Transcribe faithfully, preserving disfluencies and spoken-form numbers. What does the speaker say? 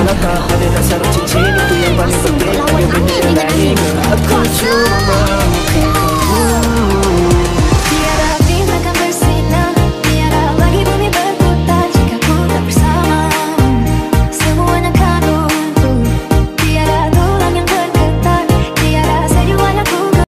halata, ada nak sarung cincin, itu yang paling penting. Dia benda yang lain, aku cuma